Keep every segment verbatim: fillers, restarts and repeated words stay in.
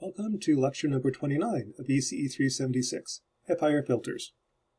Welcome to lecture number twenty-nine of E C E three seventy-six, F I R Filters.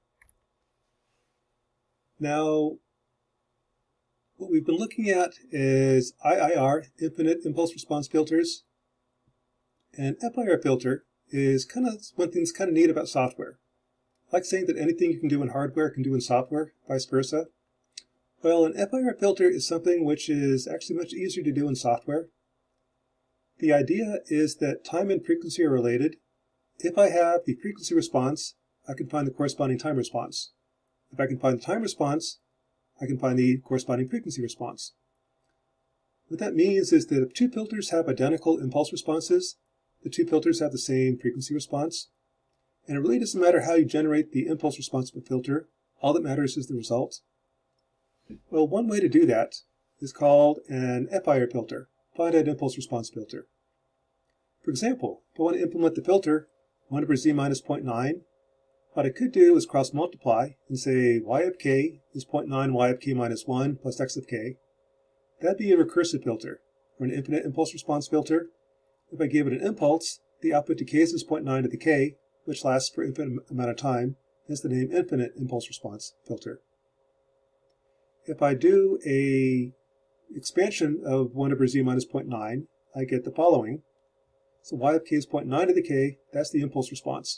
Now, what we've been looking at is I I R, Infinite Impulse Response Filters, and F I R Filter is kind of one thing that's kind of neat about software. I like saying that anything you can do in hardware can do in software, vice versa. Well, an F I R filter is something which is actually much easier to do in software. The idea is that time and frequency are related. If I have the frequency response, I can find the corresponding time response. If I can find the time response, I can find the corresponding frequency response. What that means is that if two filters have identical impulse responses, the two filters have the same frequency response. And it really doesn't matter how you generate the impulse response of a filter. All that matters is the result. Well, one way to do that is called an F I R filter, finite impulse response filter. For example, if I want to implement the filter one over z minus zero point nine, what I could do is cross multiply and say y of k is zero point nine y of k minus one plus x of k. That'd be a recursive filter, or an infinite impulse response filter. If I give it an impulse, the output decays as zero point nine to the k, which lasts for an infinite amount of time, hence the name infinite impulse response filter. If I do a expansion of one over z minus zero point nine, I get the following. So y of k is zero point nine to the k, that's the impulse response.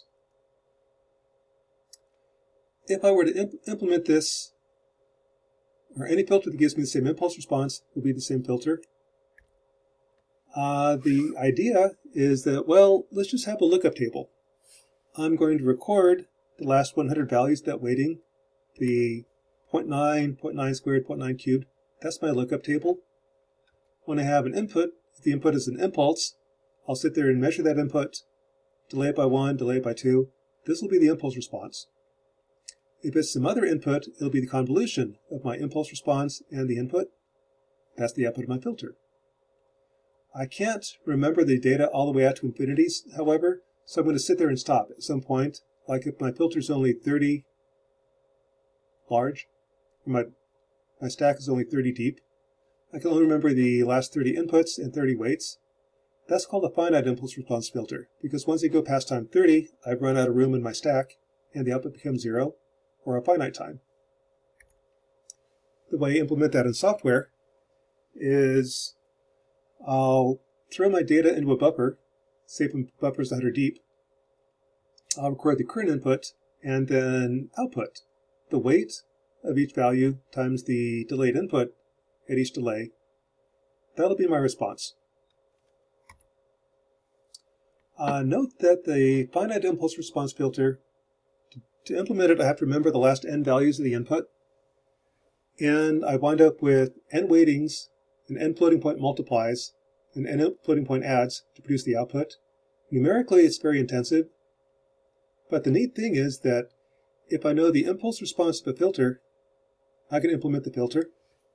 If I were to imp implement this, or any filter that gives me the same impulse response will be the same filter. Uh, the idea is that, well, let's just have a lookup table. I'm going to record the last one hundred values of that weighting, the zero point nine, zero point nine squared, zero point nine cubed. That's my lookup table. When I have an input, if the input is an impulse, I'll sit there and measure that input, delay it by one, delay it by two. This will be the impulse response. If it's some other input, it'll be the convolution of my impulse response and the input. That's the output of my filter. I can't remember the data all the way out to infinities, however, so I'm going to sit there and stop at some point, like if my filter is only thirty large, or my, my stack is only thirty deep. I can only remember the last thirty inputs and thirty weights. That's called a finite impulse response filter, because once I go past time thirty, I've run out of room in my stack, and the output becomes zero, or a finite time. The way I implement that in software is I'll throw my data into a buffer, say if my buffer is one hundred deep. I'll record the current input, and then output, the weight of each value times the delayed input at each delay. That'll be my response. Uh, note that the finite impulse response filter, to, to implement it, I have to remember the last n values of the input. And I wind up with n weightings and n floating point multiplies and n floating point adds to produce the output. Numerically, it's very intensive. But the neat thing is that if I know the impulse response of a filter, I can implement the filter.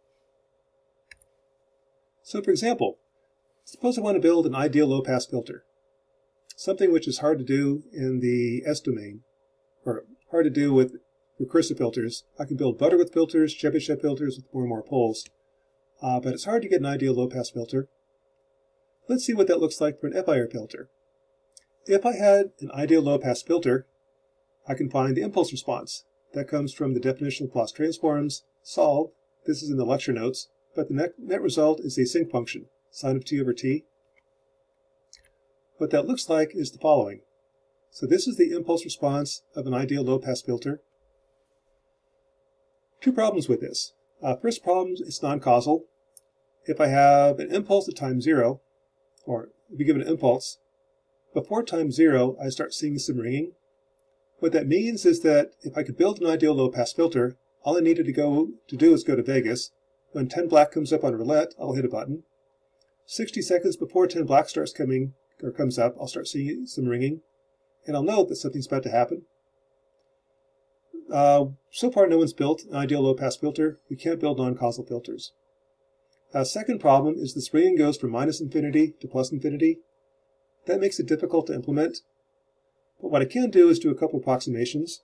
So for example, suppose I want to build an ideal low-pass filter. Something which is hard to do in the S domain, or hard to do with recursive filters. I can build Butterworth filters, Chebyshev filters with more and more poles, uh, but it's hard to get an ideal low-pass filter. Let's see what that looks like for an F I R filter. If I had an ideal low-pass filter, I can find the impulse response. That comes from the definition of Laplace transforms, solve. This is in the lecture notes, but the net, net result is a sinc function, sine of t over t. What that looks like is the following. So this is the impulse response of an ideal low-pass filter. Two problems with this. Uh, first problem, it's non-causal. If I have an impulse at time zero, or if you give an impulse, before time zero, I start seeing some ringing. What that means is that if I could build an ideal low-pass filter, all I needed to go to do is go to Vegas. When ten black comes up on roulette, I'll hit a button. sixty seconds before ten black starts coming, or comes up, I'll start seeing some ringing, and I'll know that something's about to happen. Uh, so far, no one's built an ideal low-pass filter. We can't build non-causal filters. Uh, second problem is this ringing goes from minus infinity to plus infinity. That makes it difficult to implement. But what I can do is do a couple approximations.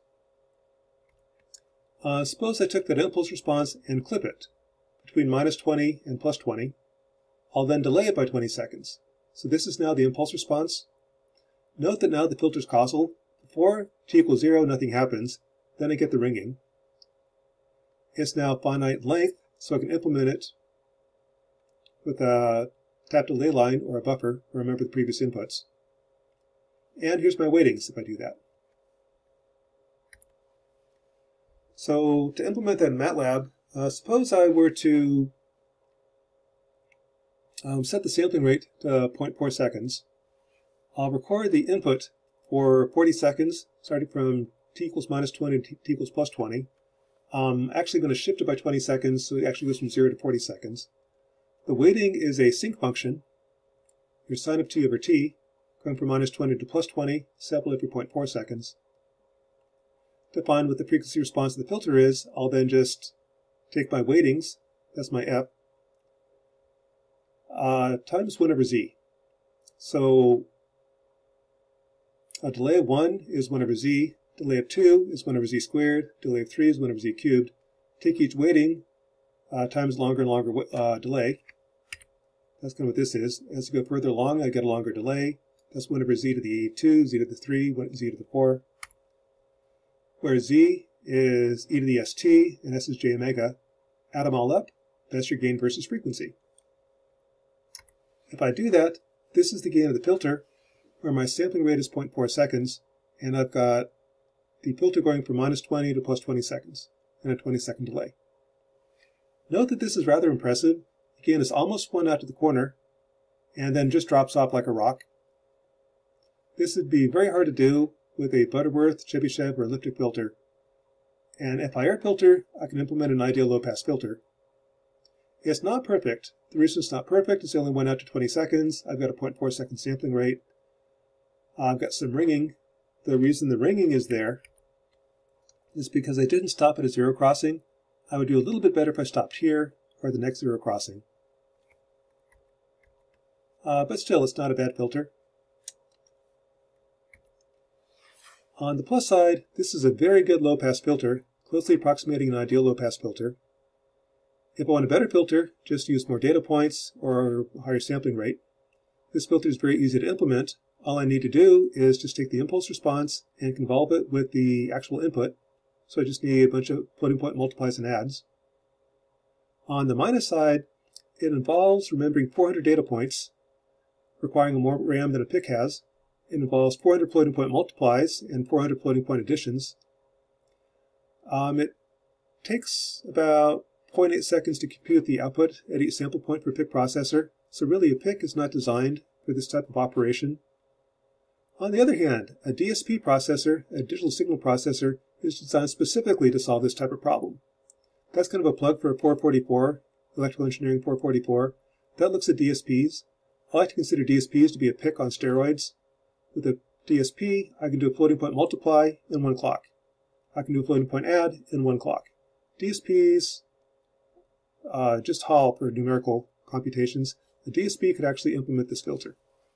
Uh, suppose I took that impulse response and clip it between minus twenty and plus twenty. I'll then delay it by twenty seconds. So this is now the impulse response. Note that now the filter is causal. Before t equals zero, nothing happens. Then I get the ringing. It's now finite length, so I can implement it with a tap delay line or a buffer, remember the previous inputs. And here's my weightings if I do that. So to implement that in MATLAB, uh, suppose I were to um, set the sampling rate to zero point four seconds. I'll record the input for forty seconds, starting from t equals minus twenty to t equals plus twenty. I'm actually going to shift it by twenty seconds, so it actually goes from zero to forty seconds. The weighting is a sinc function, your sine of t over t, going from minus twenty to plus twenty, sample every zero point four seconds. To find what the frequency response of the filter is, I'll then just take my weightings, that's my f, uh, times one over z. So a delay of one is one over z, delay of two is one over z squared, delay of three is one over z cubed. Take each weighting uh, times longer and longer uh, delay. That's kind of what this is. As you go further along, I get a longer delay. That's one over z to the two, z to the three, z to the four. Where z is e to the st, and s is j omega. Add them all up, that's your gain versus frequency. If I do that, this is the gain of the filter, where my sampling rate is zero point four seconds, and I've got the filter going from minus twenty to plus twenty seconds, and a twenty second delay. Note that this is rather impressive. The gain is almost one out to the corner, and then just drops off like a rock. This would be very hard to do with a Butterworth, Chebyshev, or elliptic filter. And F I R filter, I can implement an ideal low-pass filter. It's not perfect. The reason it's not perfect is it only went out to twenty seconds. I've got a zero point four second sampling rate. I've got some ringing. The reason the ringing is there is because I didn't stop at a zero crossing. I would do a little bit better if I stopped here or the next zero crossing. Uh, but still, it's not a bad filter. On the plus side, this is a very good low-pass filter, closely approximating an ideal low-pass filter. If I want a better filter, just use more data points or a higher sampling rate. This filter is very easy to implement. All I need to do is just take the impulse response and convolve it with the actual input. So I just need a bunch of floating point multiplies and adds. On the minus side, it involves remembering four hundred data points, requiring more RAM than a P I C has. It involves four hundred floating point multiplies and four hundred floating point additions. Um, it takes about zero point eight seconds to compute the output at each sample point for a P I C processor, so really a P I C is not designed for this type of operation. On the other hand, a D S P processor, a digital signal processor, is designed specifically to solve this type of problem. That's kind of a plug for a four forty-four, Electrical Engineering four forty-four. That looks at D S Ps. I like to consider D S Ps to be a P I C on steroids. With a D S P, I can do a floating point multiply in one clock. I can do a floating point add in one clock. D S Ps uh, just haul for numerical computations. A D S P could actually implement this filter.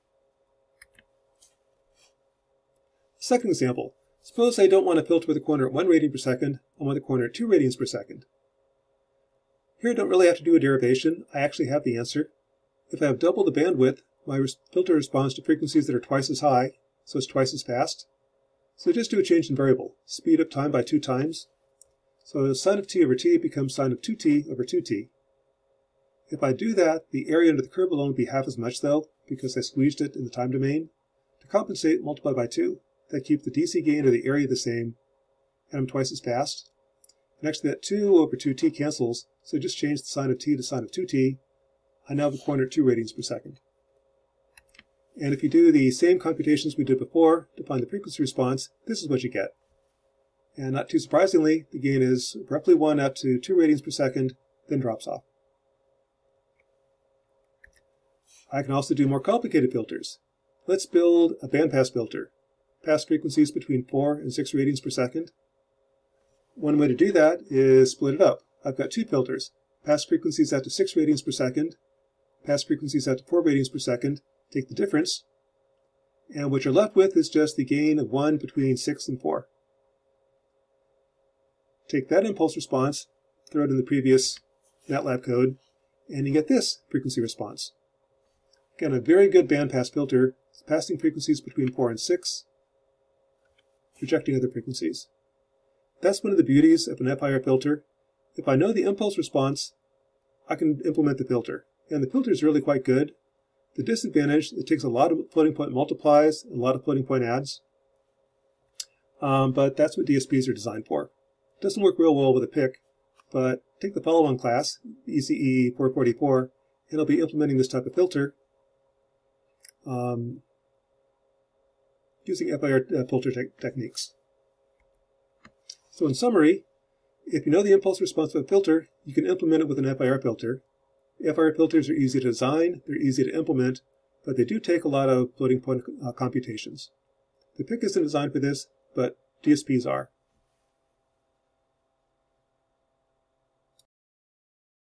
Second example. Suppose I don't want to filter with a corner at one rating per second. I want the corner at two ratings per second. Here I don't really have to do a derivation. I actually have the answer. If I have double the bandwidth, my filter responds to frequencies that are twice as high, so it's twice as fast. So just do a change in variable. Speed up time by two times. So sine of t over t becomes sine of two t over two t. If I do that, the area under the curve will only be half as much though, because I squeezed it in the time domain. To compensate, multiply by two. That keeps the D C gain or the area the same, and I'm twice as fast. Next to that, two over two t cancels, so just change the sine of t to sine of two t. I now have a corner at two ratings per second. And if you do the same computations we did before to find the frequency response, this is what you get. And not too surprisingly, the gain is roughly one out to two ratings per second, then drops off. I can also do more complicated filters. Let's build a bandpass filter. Pass frequencies between four and six ratings per second. One way to do that is split it up. I've got two filters. Pass frequencies out to six ratings per second, pass frequencies out to four ratings per second. Take the difference, and what you're left with is just the gain of one between six and four. Take that impulse response, throw it in the previous MATLAB code, and you get this frequency response. Again, a very good bandpass filter, It's passing frequencies between four and six, rejecting other frequencies. That's one of the beauties of an F I R filter. If I know the impulse response, I can implement the filter. And the filter is really quite good. The disadvantage, it takes a lot of floating point multiplies, and a lot of floating point adds. Um, but that's what D S Ps are designed for. It doesn't work real well with a P I C, but take the follow-on class, E C E four forty-four, and I'll be implementing this type of filter um, using F I R uh, filter te techniques. So in summary, if you know the impulse response of a filter, you can implement it with an F I R filter. F I R filters are easy to design, they're easy to implement, but they do take a lot of floating point uh, computations. The P I C isn't designed for this, but D S Ps are.